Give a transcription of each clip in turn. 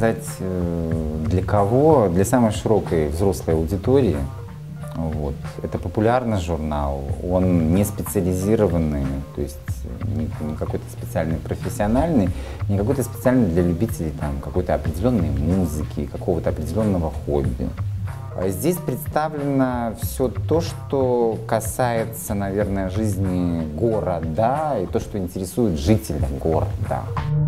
сказать, для кого? Для самой широкой взрослой аудитории. Вот. Это популярный журнал, он не специализированный, то есть не какой-то специальный профессиональный, не какой-то специальный для любителей там, какой-то определенной музыки, какого-то определенного хобби. Здесь представлено все то, что касается, наверное, жизни города и то, что интересует жителя города.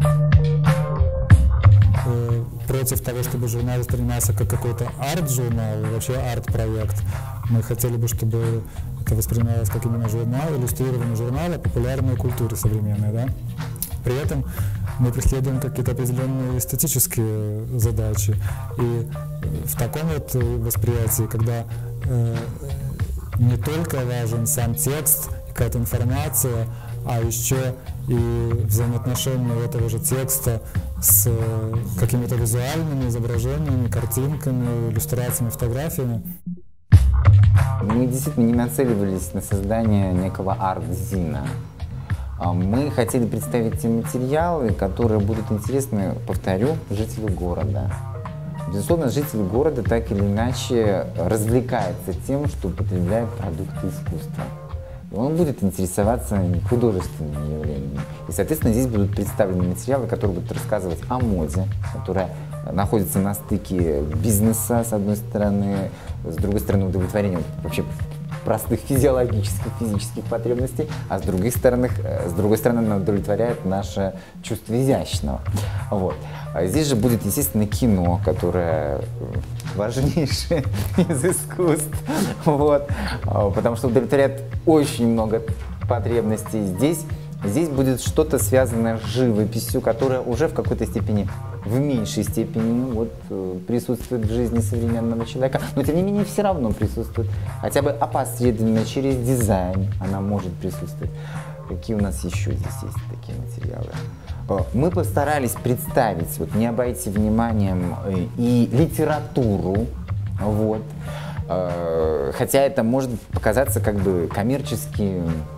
Против того, чтобы журнал воспринимался как какой-то арт-журнал, вообще арт-проект. Мы хотели бы, чтобы это воспринималось как именно журнал, иллюстрированный журнал о популярной культуре современной. Да? При этом мы преследуем какие-то определенные эстетические задачи. И в таком вот восприятии, когда не только важен сам текст, какая-то информация, а еще и взаимоотношения этого же текста с какими-то визуальными изображениями, картинками, иллюстрациями, фотографиями. Мы действительно не нацеливались на создание некого арт-зина. Мы хотели представить те материалы, которые будут интересны, повторю, жителю города. Безусловно, житель города так или иначе развлекается тем, что употребляет продукты искусства. Он будет интересоваться художественными явлениями. И, соответственно, здесь будут представлены материалы, которые будут рассказывать о моде, которая находится на стыке бизнеса, с одной стороны, с другой стороны, удовлетворения вообще простых физиологических, физических потребностей, а с другой стороны, она удовлетворяет наше чувство изящного. Вот. А здесь же будет, естественно, кино, которое важнейшее из искусств, вот. Потому что удовлетворяет очень много потребностей. Здесь будет что-то связанное с живописью, которая уже в какой-то степени, в меньшей степени присутствует в жизни современного человека, но тем не менее все равно присутствует. Хотя бы опосредованно, через дизайн она может присутствовать. Какие у нас еще здесь есть такие материалы? Мы постарались представить, не обойти вниманием и литературу, вот. Хотя это может показаться как бы коммерчески,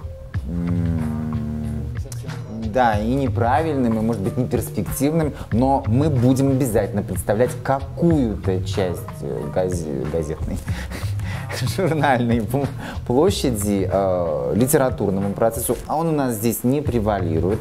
да, и неправильным, и, может быть, неперспективным, но мы будем обязательно представлять какую-то часть газетной, журнальной площади литературному процессу, а он у нас здесь не превалирует.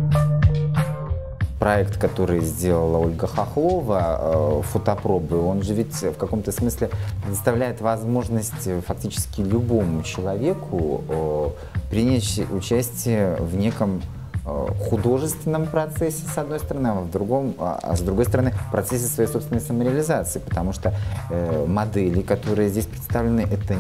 Проект, который сделала Ольга Хохлова, фотопробы, он же ведь в каком-то смысле предоставляет возможность фактически любому человеку принять участие в неком художественном процессе, с одной стороны, а с другой стороны, в процессе своей собственной самореализации, потому что модели, которые здесь представлены, это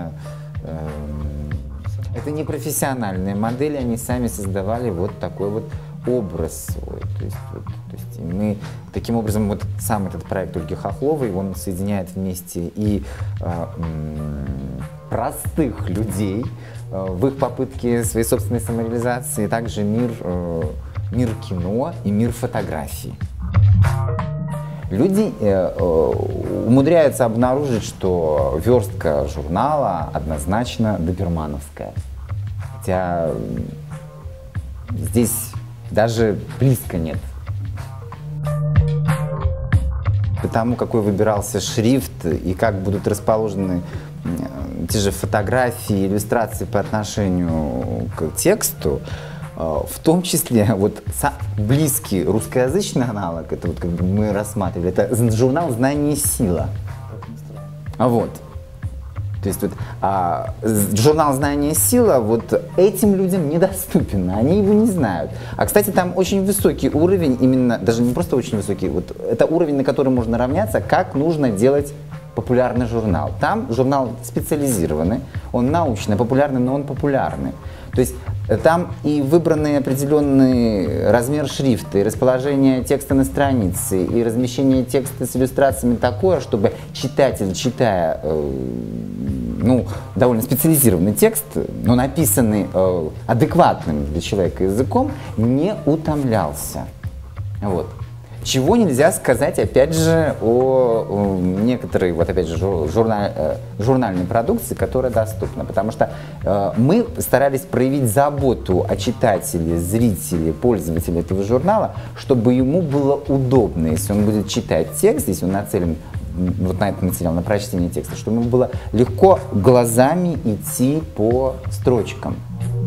не профессиональные модели, они сами создавали вот такой вот образ свой. То есть мы таким образом, сам этот проект Ольги Хохловой, он соединяет вместе и простых людей в их попытке своей собственной самореализации, также мир кино и мир фотографии. Люди умудряются обнаружить, что верстка журнала однозначно добермановская. Хотя здесь даже близко нет. Потому какой выбирался шрифт и как будут расположены те же фотографии, иллюстрации по отношению к тексту, в том числе близкий русскоязычный аналог, это как бы мы рассматривали, это журнал «Знание и сила». Вот. То есть журнал «Знание и сила» этим людям недоступен, они его не знают. А, кстати, там очень высокий уровень, именно, даже не просто очень высокий, это уровень, на который можно равняться, как нужно делать популярный журнал. Там журнал специализированный, он научно-популярный, но он популярный. То есть там и выбранный определенный размер шрифта, и расположение текста на странице, и размещение текста с иллюстрациями такое, чтобы читатель, читая довольно специализированный текст, но написанный адекватным для человека языком, не утомлялся. Вот. Чего нельзя сказать, опять же, о некоторой, вот опять же, журнальной продукции, которая доступна. Потому что мы старались проявить заботу о читателе, зрителе, пользователе этого журнала, чтобы ему было удобно, если он будет читать текст, если он нацелен вот на этот материал, на прочтение текста, чтобы ему было легко глазами идти по строчкам.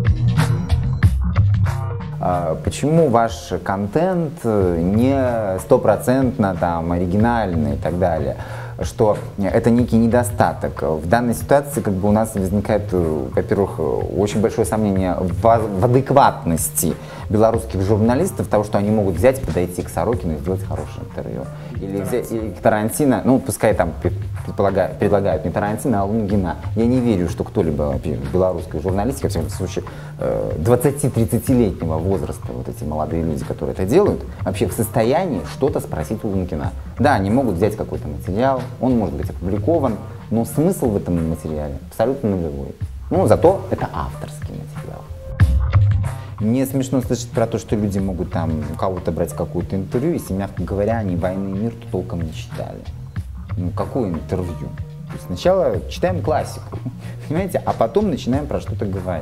Почему ваш контент не стопроцентно там оригинальный и так далее? Что это некий недостаток. В данной ситуации как бы у нас возникает, во-первых, очень большое сомнение в адекватности белорусских журналистов, того, что они могут взять, подойти к Сорокину и сделать хорошее интервью. Или взять или к Тарантино, ну пускай там предлагают не Тарантино, а Лунгина. Я не верю, что кто-либо в белорусской журналистике, во всяком случае, 20-30-летнего возраста, вот эти молодые люди, которые это делают, вообще в состоянии что-то спросить у Лунгина. Да, они могут взять какой-то материал, он может быть опубликован, но смысл в этом материале абсолютно нулевой. Ну, зато это авторский материал. Мне смешно слышать про то, что люди могут там у кого-то брать какое-то интервью, если, мягко говоря, они «Войны и мир» толком не читали. Ну, какое интервью? То есть сначала читаем классику, понимаете, а потом начинаем про что-то говорить.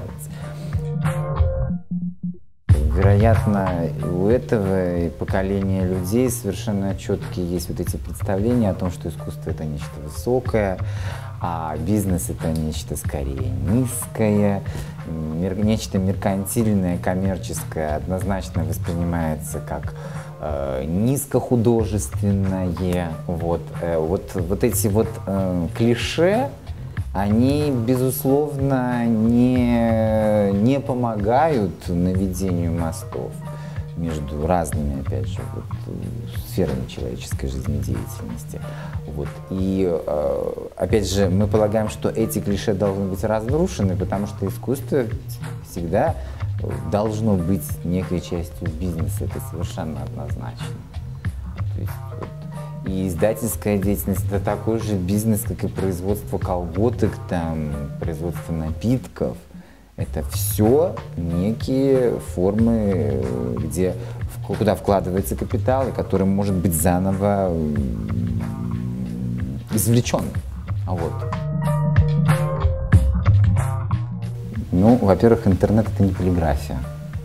Вероятно, у этого поколения людей совершенно четкие есть вот эти представления о том, что искусство — это нечто высокое, а бизнес — это нечто скорее низкое, нечто меркантильное, коммерческое однозначно воспринимается как низкохудожественное. Вот эти вот клише, они, безусловно, не помогают наведению мостов между разными, опять же, вот, сферами человеческой жизнедеятельности. Вот. И, опять же, мы полагаем, что эти клише должны быть разрушены, потому что искусство всегда должно быть некой частью бизнеса, это совершенно однозначно. То есть, вот, и издательская деятельность — это такой же бизнес, как и производство колготок, там, производство напитков. Это все некие формы, куда вкладывается капитал, и который может быть заново извлечен. Вот. Ну, во-первых, интернет — это не полиграфия.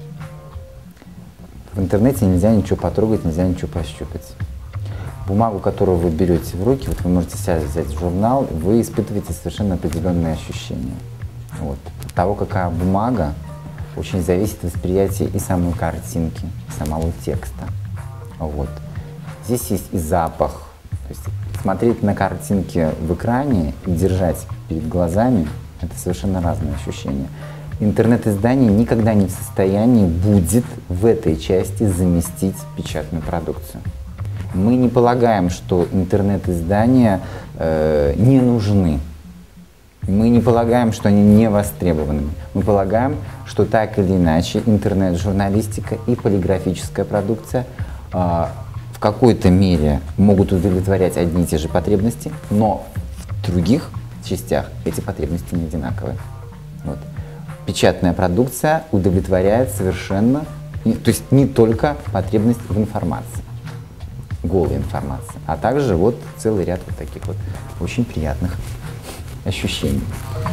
В интернете нельзя ничего потрогать, нельзя ничего пощупать. Бумагу, которую вы берете в руки, вот вы можете сейчас взять журнал, вы испытываете совершенно определенные ощущения. Вот. От того, какая бумага, очень зависит восприятие и самой картинки, и самого текста. Вот. Здесь есть и запах. То есть смотреть на картинки в экране и держать перед глазами — это совершенно разные ощущения. Интернет-издание никогда не в состоянии будет в этой части заместить печатную продукцию. Мы не полагаем, что интернет-издания не нужны. Мы не полагаем, что они не востребованы. Мы полагаем, что так или иначе интернет-журналистика и полиграфическая продукция в какой-то мере могут удовлетворять одни и те же потребности, но в других частях эти потребности не одинаковые. Вот. Печатная продукция удовлетворяет совершенно, то есть не только потребность в информации, голой информации, а также вот целый ряд вот таких вот очень приятных ощущений.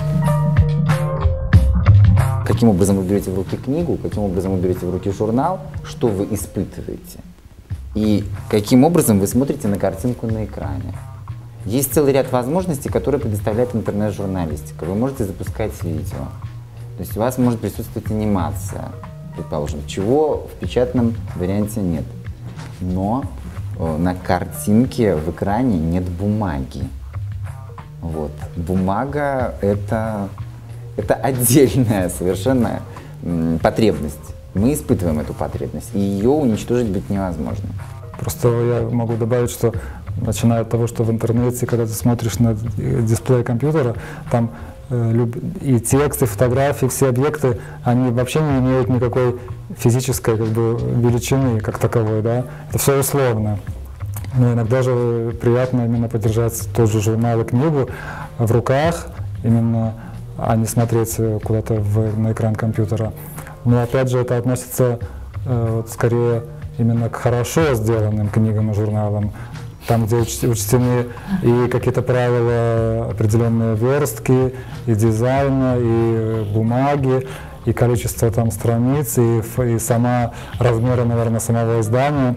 Каким образом вы берете в руки книгу, каким образом вы берете в руки журнал, что вы испытываете, и каким образом вы смотрите на картинку на экране. Есть целый ряд возможностей, которые предоставляет интернет-журналистика. Вы можете запускать видео, то есть у вас может присутствовать анимация, предположим, чего в печатном варианте нет. Но на картинке в экране нет бумаги. Вот. Бумага — это отдельная совершенно потребность. Мы испытываем эту потребность, и ее уничтожить быть невозможно. Просто я могу добавить, что начиная от того, что в интернете, когда ты смотришь на дисплей компьютера, там и текст, и фотографии, все объекты, они вообще не имеют никакой физической величины как таковой, да? Это все условно. Но иногда же приятно именно подержать тот же журнал и книгу в руках, именно, а не смотреть куда-то на экран компьютера. Но опять же это относится скорее именно к хорошо сделанным книгам и журналам, там, где учтены и какие-то правила определенные верстки, и дизайна, и бумаги, и количество там страниц, и сама размеры, наверное, самого издания.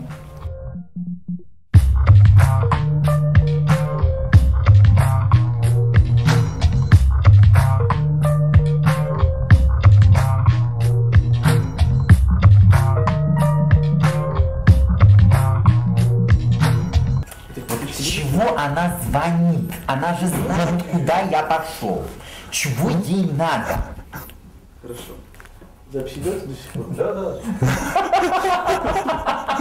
Чего она звонит? Она же знает, куда я пошел. Чего ей надо? Хорошо. Запись идет до сих пор? Да.